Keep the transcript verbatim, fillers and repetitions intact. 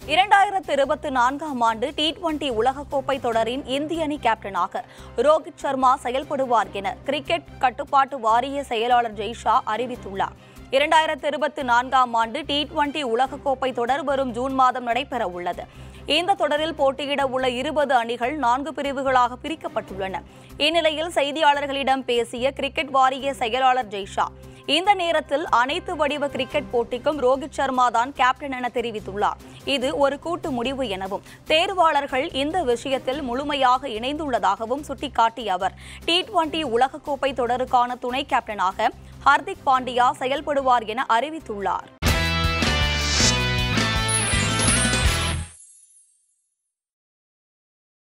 இரண்டாயிரத்து இருபத்தி நான்காம் ஆண்டு டி டுவெண்டி உலகக்கோப்பை தொடரின் இந்திய அணி கேப்டனாக ரோஹித் சர்மா செயல்படுவார் என கிரிக்கெட் கட்டுப்பாட்டு வாரிய செயலாளர் ஜெய்ஷா அறிவித்துள்ளார். இரண்டாயிரத்து இருபத்தி நான்காம் ஆண்டு டி டுவெண்டி உலகக்கோப்பை தொடர் வரும் ஜூன் மாதம் நடைபெற உள்ளது. இந்த தொடரில் போட்டியிட உள்ள இருபது அணிகள் நான்கு பிரிவுகளாக பிரிக்கப்பட்டுள்ளன. இந்நிலையில் செய்தியாளர்களிடம் பேசிய கிரிக்கெட் வாரிய செயலாளர் ஜெய்ஷா, இந்த நேரத்தில் அனைத்து வடிவ கிரிக்கெட் போட்டிக்கும் ரோஹித் சர்மா தான் கேப்டன் என தெரிவித்துள்ளார். இது ஒரு கூட்டு முடிவு எனவும் தேர்வாளர்கள் இந்த விஷயத்தில் முழுமையாக இணைந்துள்ளதாகவும் சுட்டிக்காட்டிய அவர், டி டுவெண்டி உலகக்கோப்பை தொடருக்கான துணை கேப்டனாக ஹர்திக் பாண்டியா செயல்படுவார் என அறிவித்துள்ளார்.